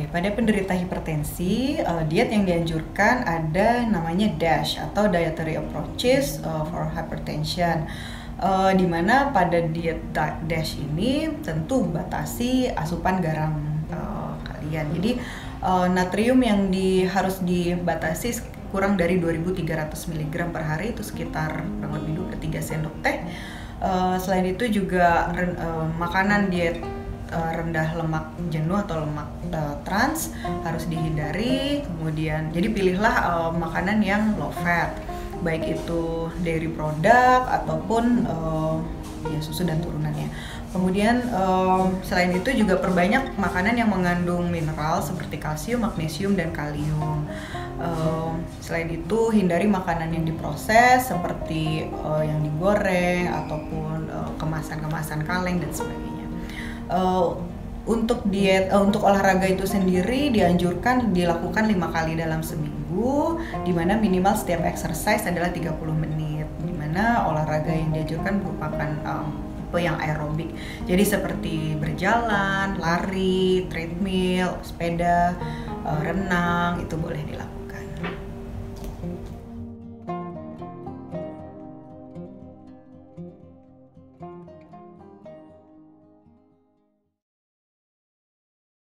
pada penderita hipertensi, diet yang dianjurkan ada namanya DASH atau Dietary Approaches for Hypertension. Di mana pada diet DASH ini tentu batasi asupan garam kalian. Jadi natrium yang harus dibatasi kurang dari 2.300 mg per hari, itu sekitar kurang lebih 3 sendok teh. Selain itu juga makanan diet rendah lemak jenuh atau lemak trans harus dihindari. Kemudian jadi pilihlah makanan yang low fat, baik itu dairy product ataupun ya susu dan turunannya. Kemudian selain itu juga perbanyak makanan yang mengandung mineral seperti kalsium, magnesium, dan kalium. Selain itu hindari makanan yang diproses seperti yang digoreng ataupun kemasan-kemasan kaleng dan sebagainya. Untuk olahraga itu sendiri dianjurkan dilakukan 5 kali dalam seminggu, di mana minimal setiap exercise adalah 30 menit. Di mana olahraga yang dianjurkan merupakan tipe yang aerobik. Jadi seperti berjalan, lari, treadmill, sepeda, renang, itu boleh dilakukan.